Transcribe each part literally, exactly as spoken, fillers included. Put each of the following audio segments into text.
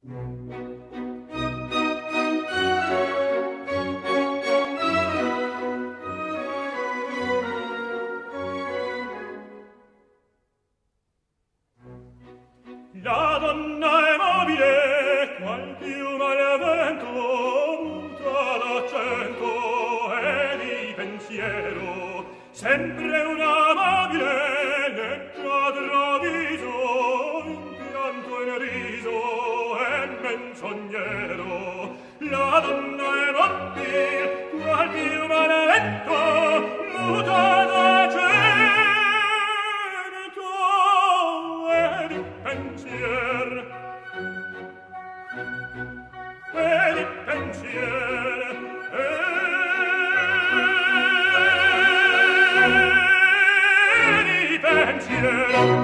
La donna è mobile, qual piuma al vento, muta d'accento e di pensiero, sempre una mobile, leggiadro viso, in pianto e in riso e menzognero. La donna è mobile, qual piuma al vento, muta d'accento e di pensier e di pensier e di pensier.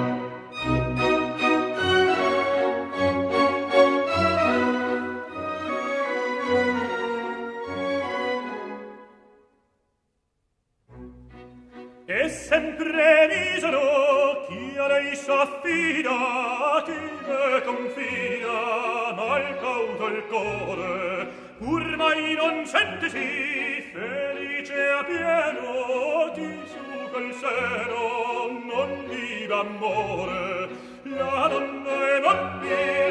E sempre misero chi a lei s'affida, chi le confida, mal cauto il core, pur mai non sentesi felice a pieno, di su quel seno non viva amore. La donna è mobile,